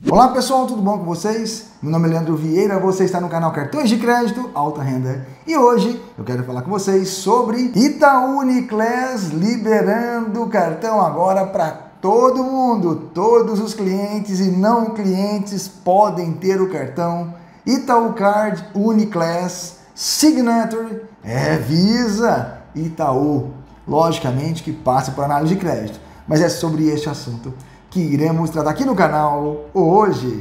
Olá pessoal, tudo bom com vocês? Meu nome é Leandro Vieira, você está no canal Cartões de Crédito Alta Renda e hoje eu quero falar com vocês sobre Itaú Uniclass liberando o cartão agora para todo mundo. Todos os clientes e não clientes podem ter o cartão Itaú Card Uniclass Signature Visa Itaú. Logicamente que passa por análise de crédito, mas é sobre este assunto que iremos tratar aqui no canal hoje.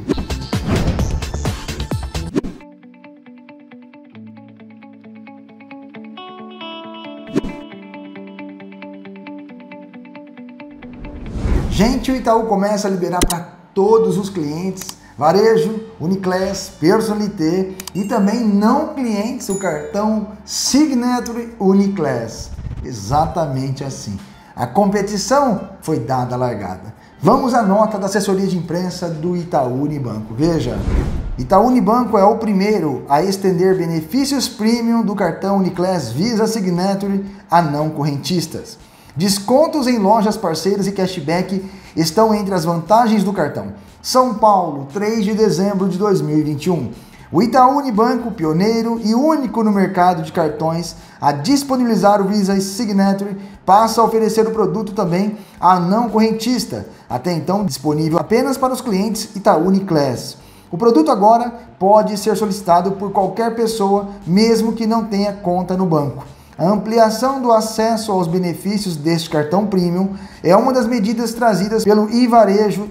Gente, o Itaú começa a liberar para todos os clientes, varejo, Uniclass, Personnalité e também não clientes, o cartão Signature Uniclass. Exatamente assim. A competição foi dada a largada. Vamos à nota da assessoria de imprensa do Itaú Unibanco. Veja, Itaú Unibanco é o primeiro a estender benefícios premium do cartão Uniclass Visa Signature a não correntistas. Descontos em lojas parceiras e cashback estão entre as vantagens do cartão. São Paulo, 3 de dezembro de 2021. O Itaú Unibanco, pioneiro e único no mercado de cartões a disponibilizar o Visa Signature, passa a oferecer o produto também a não correntista, até então disponível apenas para os clientes Itaú Uniclass. O produto agora pode ser solicitado por qualquer pessoa, mesmo que não tenha conta no banco. A ampliação do acesso aos benefícios deste cartão premium é uma das medidas trazidas pelo iVarejo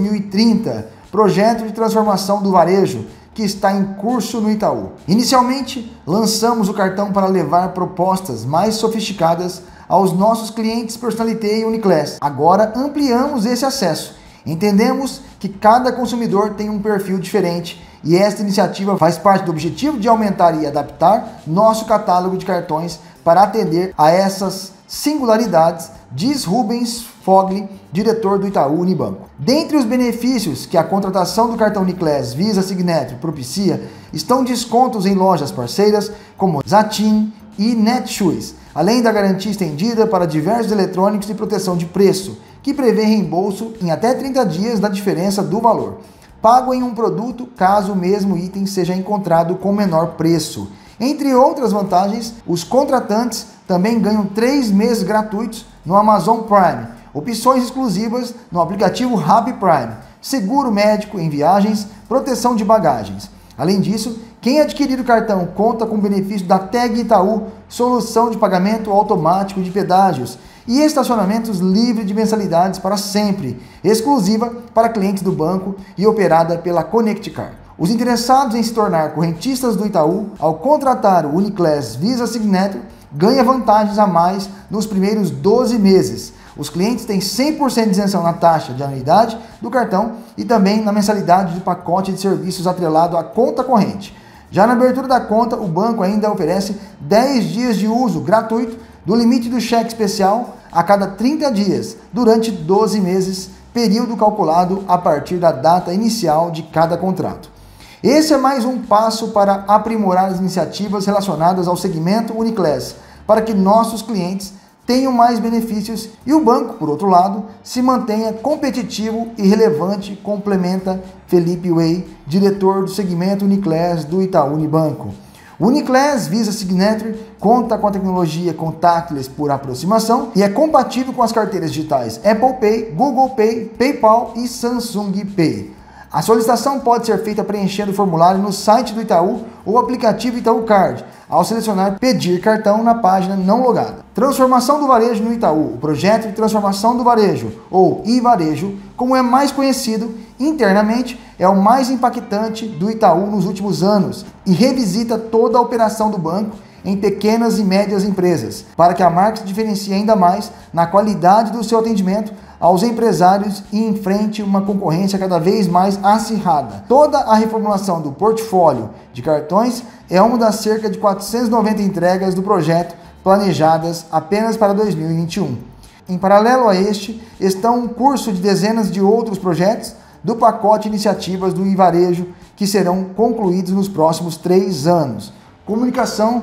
2030, projeto de transformação do varejo, que está em curso no Itaú. Inicialmente, lançamos o cartão para levar propostas mais sofisticadas aos nossos clientes Personnalité e Uniclass. Agora ampliamos esse acesso. Entendemos que cada consumidor tem um perfil diferente e esta iniciativa faz parte do objetivo de aumentar e adaptar nosso catálogo de cartões para atender a essas singularidades, diz Rubens Fogli, diretor do Itaú Unibanco. Dentre os benefícios que a contratação do cartão Uniclass Visa Signature propicia, estão descontos em lojas parceiras como Zatin e Netshoes, além da garantia estendida para diversos eletrônicos e proteção de preço, que prevê reembolso em até 30 dias da diferença do valor, pago em um produto caso o mesmo item seja encontrado com menor preço. Entre outras vantagens, os contratantes também ganham 3 meses gratuitos no Amazon Prime, opções exclusivas no aplicativo Rappi Prime, seguro médico em viagens, proteção de bagagens. Além disso, quem adquirir o cartão conta com o benefício da Tag Itaú, solução de pagamento automático de pedágios e estacionamentos livres de mensalidades para sempre, exclusiva para clientes do banco e operada pela ConnectCar. Os interessados em se tornar correntistas do Itaú, ao contratar o Uniclass Visa Signature, ganha vantagens a mais nos primeiros 12 meses. Os clientes têm 100% de isenção na taxa de anuidade do cartão e também na mensalidade do pacote de serviços atrelado à conta corrente. Já na abertura da conta, o banco ainda oferece 10 dias de uso gratuito do limite do cheque especial a cada 30 dias, durante 12 meses, período calculado a partir da data inicial de cada contrato. Esse é mais um passo para aprimorar as iniciativas relacionadas ao segmento Uniclass, para que nossos clientes tenham mais benefícios e o banco, por outro lado, se mantenha competitivo e relevante, complementa Felipe Way, diretor do segmento Uniclass do Itaú Unibanco. O Uniclass Visa Signature conta com a tecnologia contactless por aproximação e é compatível com as carteiras digitais Apple Pay, Google Pay, PayPal e Samsung Pay. A solicitação pode ser feita preenchendo o formulário no site do Itaú ou aplicativo Itaú Card, ao selecionar Pedir cartão na página não logada. Transformação do varejo no Itaú. O projeto de transformação do varejo, ou iVarejo, como é mais conhecido internamente, é o mais impactante do Itaú nos últimos anos e revisita toda a operação do banco em pequenas e médias empresas, para que a marca se diferencie ainda mais na qualidade do seu atendimento aos empresários e enfrente uma concorrência cada vez mais acirrada. Toda a reformulação do portfólio de cartões é uma das cerca de 490 entregas do projeto planejadas apenas para 2021. Em paralelo a este, estão um curso de dezenas de outros projetos do pacote de iniciativas do iVarejo que serão concluídos nos próximos 3 anos. Comunicação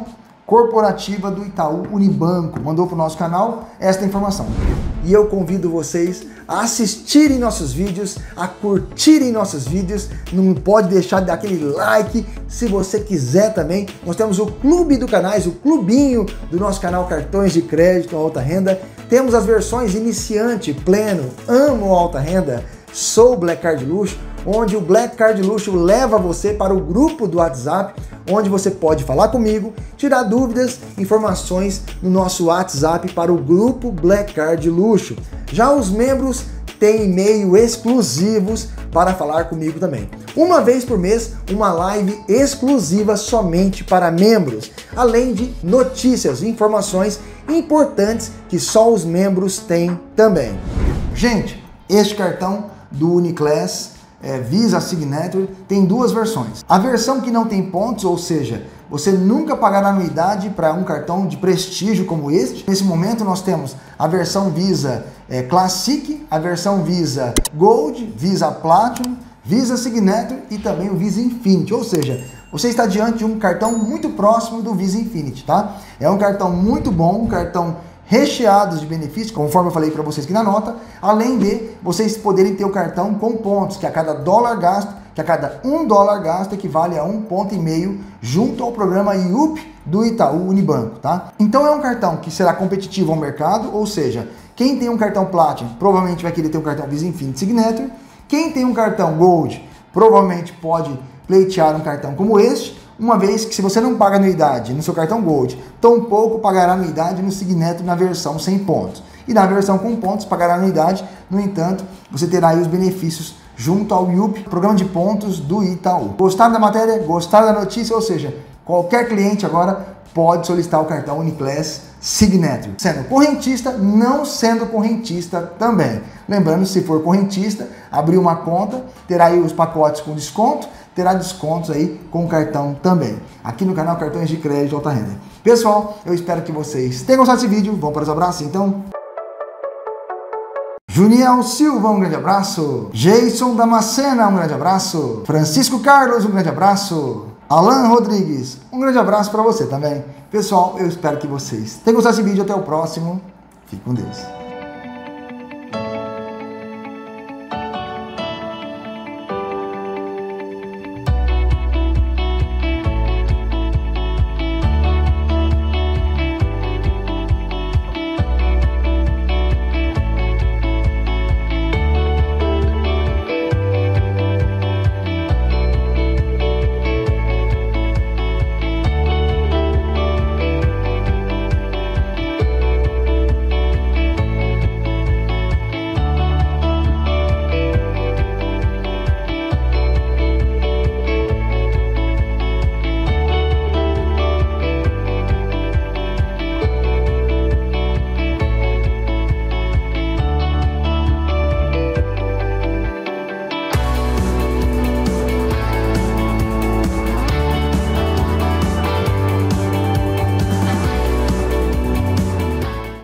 corporativa do Itaú Unibanco. Mandou para o nosso canal esta informação. E eu convido vocês a assistirem nossos vídeos, a curtirem nossos vídeos. Não pode deixar de dar aquele like. Se você quiser também, nós temos o Clube do Canais, o clubinho do nosso canal Cartões de Crédito Alta Renda. Temos as versões iniciante, pleno, amo alta renda, sou Black Card Luxo, onde o Black Card Luxo leva você para o grupo do WhatsApp, onde você pode falar comigo, tirar dúvidas, informações no nosso WhatsApp para o grupo Black Card Luxo. Já os membros têm e-mail exclusivos para falar comigo também. Uma vez por mês, uma live exclusiva somente para membros, além de notícias e informações importantes que só os membros têm também. Gente, este cartão do Uniclass Visa Signature tem duas versões. A versão que não tem pontos, ou seja, você nunca pagará anuidade para um cartão de prestígio como este. Nesse momento nós temos a versão Visa Classic, a versão Visa Gold, Visa Platinum, Visa Signature e também o Visa Infinity, ou seja, você está diante de um cartão muito próximo do Visa Infinity, tá? É um cartão muito bom, um cartão recheados de benefícios, conforme eu falei para vocês aqui na nota, além de vocês poderem ter o cartão com pontos, que a cada dólar gasto, que a cada $1 gasto equivale a 1,5 ponto junto ao programa IUP do Itaú Unibanco, tá? Então é um cartão que será competitivo ao mercado, ou seja, quem tem um cartão Platinum provavelmente vai querer ter um cartão Visa Infinity Signature, quem tem um cartão Gold provavelmente pode pleitear um cartão como este, uma vez que se você não paga anuidade no seu cartão Gold, tampouco pagará anuidade no Signature na versão sem pontos. E na versão com pontos pagará anuidade, no entanto, você terá aí os benefícios junto ao IUP, programa de pontos do Itaú. Gostaram da matéria? Gostaram da notícia? Ou seja, qualquer cliente agora pode solicitar o cartão Uniclass Signature, sendo correntista, não sendo correntista também. Lembrando, se for correntista, abrir uma conta, terá aí os pacotes com desconto, terá descontos aí com o cartão também. Aqui no canal Cartões de Crédito Alta Renda. Pessoal, eu espero que vocês tenham gostado desse vídeo. Vamos para os abraços, então. Juniel Silva, um grande abraço. Jason Damascena, um grande abraço. Francisco Carlos, um grande abraço. Alan Rodrigues, um grande abraço para você também. Pessoal, eu espero que vocês tenham gostado desse vídeo. Até o próximo. Fique com Deus.